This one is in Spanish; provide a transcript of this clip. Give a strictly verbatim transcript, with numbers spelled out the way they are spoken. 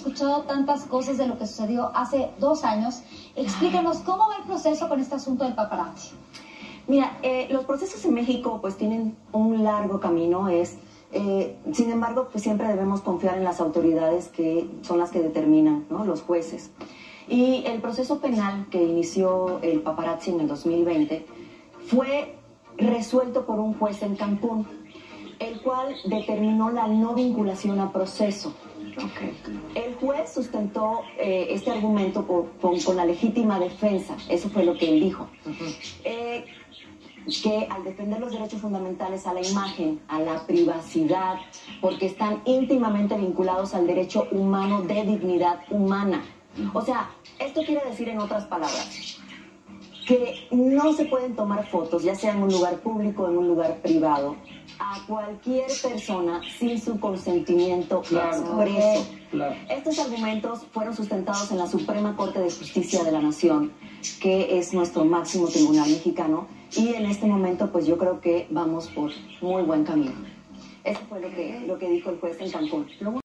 escuchado tantas cosas de lo que sucedió hace dos años. Explícanos cómo va el proceso con este asunto del paparazzi. Mira, eh, los procesos en México pues tienen un largo camino, es, eh, sin embargo, pues siempre debemos confiar en las autoridades que son las que determinan, ¿no? Los jueces. Y el proceso penal que inició el paparazzi en el dos mil veinte fue resuelto por un juez en Cancún, el cual determinó la no vinculación a proceso. Okay. El juez sustentó eh, este argumento por, con, con la legítima defensa, eso fue lo que él dijo. Uh-huh. eh, que al defender los derechos fundamentales a la imagen, a la privacidad, porque están íntimamente vinculados al derecho humano de dignidad humana. O sea, esto quiere decir en otras palabras que no se pueden tomar fotos, ya sea en un lugar público o en un lugar privado, a cualquier persona sin su consentimiento claro, expreso. Claro. Estos argumentos fueron sustentados en la Suprema Corte de Justicia de la Nación, que es nuestro máximo tribunal mexicano, y en este momento pues yo creo que vamos por muy buen camino. Eso fue lo que, lo que dijo el juez en Cancún.